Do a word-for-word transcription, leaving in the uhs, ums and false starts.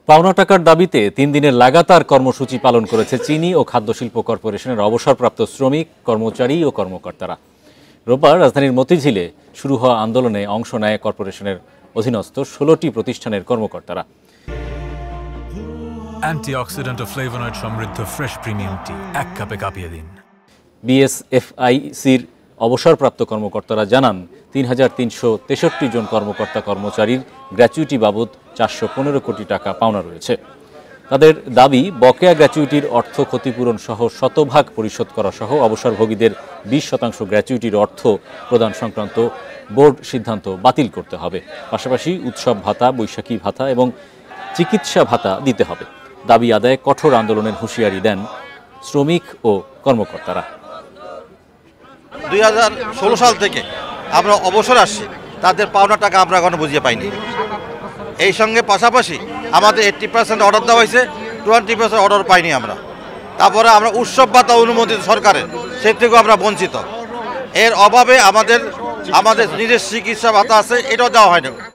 পাওনা টাকার দাবিতে তিন দিনের লাগাতার কর্মসূচি পালন করেছে চিনি ও খাদ্যশিল্প কর্পোরেশনের অবসরপ্রাপ্ত শ্রমিক, কর্মচারী ও কর্মকর্তারা। রোববার রাজধানীর মতিঝিলে শুরু হওয়া আন্দোলনে অংশ নেয় কর্পোরেশনের অধীনস্থ ষোলোটি প্রতিষ্ঠানের কর্মকর্তারা। অ্যান্টিঅক্সিডেন্ট ও ফ্লেভোনয়েড সমৃদ্ধ ফ্রেশ প্রিমিয়াম টি এক কাপে কাঁপিয়ে দিন। বিএসএফআইসির অবসরপ্রাপ্ত কর্মকর্তারা জানান, তিন হাজার তিনশো তেষট্টি জন কর্মকর্তা কর্মচারীর গ্র্যাচুইটি বাবদ চারশো পনেরো কোটি টাকা পাওনা রয়েছে। তাদের দাবি, বকেয়া গ্র্যাচুইটির অর্থ ক্ষতিপূরণ সহ শতভাগ পরিশোধ করা সহ অবসরভোগীদের বিশ শতাংশ গ্র্যাচুইটির অর্থ প্রদান সংক্রান্ত বোর্ড সিদ্ধান্ত বাতিল করতে হবে। পাশাপাশি উৎসব ভাতা, বৈশাখী ভাতা এবং চিকিৎসা ভাতা দিতে হবে। দাবি আদায়ে কঠোর আন্দোলনের হুঁশিয়ারি দেন শ্রমিক ও কর্মকর্তারা। দুই হাজার ষোলো সাল থেকে আমরা অবসর আসছি, তাদের পাওনা টাকা আমরা এখনো বুঝিয়ে পাইনি। এই সঙ্গে পাশাপাশি আমাদের এইট্টি পার্সেন্ট অর্ডার দেওয়া হয়েছে, টোয়েন্টি পার্সেন্ট অর্ডার পাইনি আমরা। তারপরে আমরা উৎসব ভাতা অনুমোদিত সরকারের, সে থেকেও আমরা বঞ্চিত। এর অভাবে আমাদের আমাদের নিজের চিকিৎসা ভাতা আছে, এটাও দেওয়া হয়নি।